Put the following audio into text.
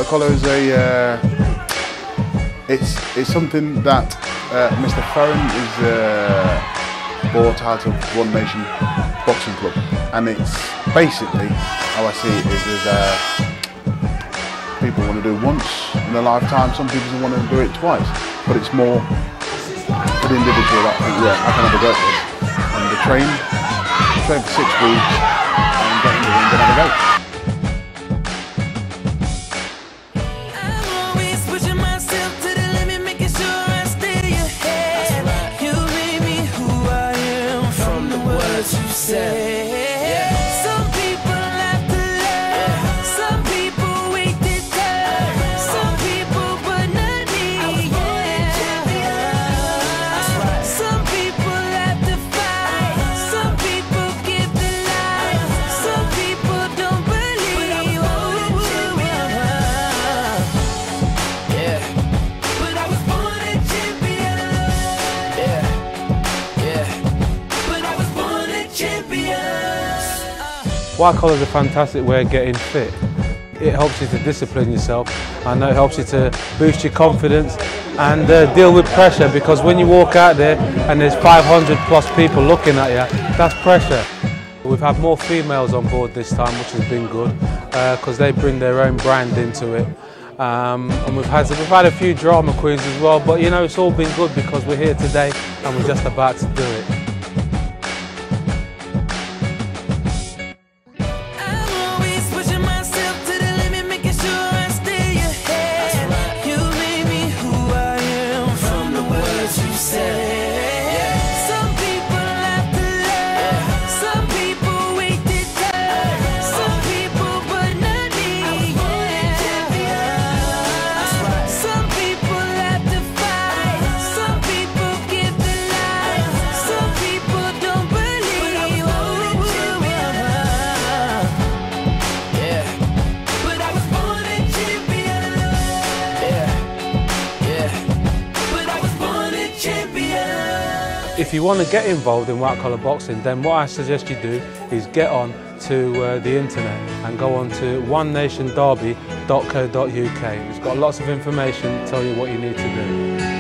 collar is it's something that Mr. Farron is bought out of One Nation Boxing Club, and it's basically how I see it is people want to do once in a lifetime. Some people want to do it twice, but it's more for the individual that think, yeah, I can have a go at this, and they train for 6 weeks and get in the ring and have a go. Some people have to learn, some people wait their turn, some people but not me. Some people have to fight, some people give their life, some people don't believe. But I was born a champion. But I was born a champion. White collar is a fantastic way of getting fit. It helps you to discipline yourself. I know it helps you to boost your confidence and deal with pressure, because when you walk out there and there's 500 plus people looking at you, that's pressure. We've had more females on board this time, which has been good, because they bring their own brand into it. And we've had a few drama queens as well, but you know, it's all been good because we're here today and we're just about to do it. If you want to get involved in white collar boxing, then what I suggest you do is get on to the internet and go on to onenationderby.co.uk. It's got lots of information to tell you what you need to do.